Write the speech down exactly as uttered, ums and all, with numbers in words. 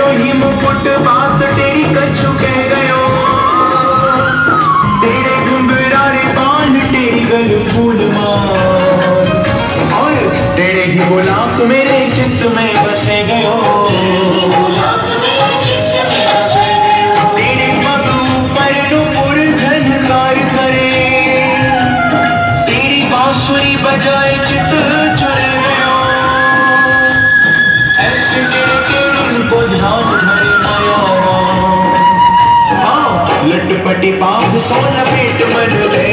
तेरो ही मुकुट बात तेरी कछु कह गयो, तेरे घुंघरारे बाल तेरी गल फूल मार, और तेरे ही गुलाब तू मेरे चित्त में बसे गयो, तेरे पग ऊपर नुपुर झनकार करे, तेरी बांसुरी बजाए चित चुरे गयो, ऐसे तेरे केड़ी को ध्यान धरे माया, हाँ लटपटी बांध सो लपेट मन में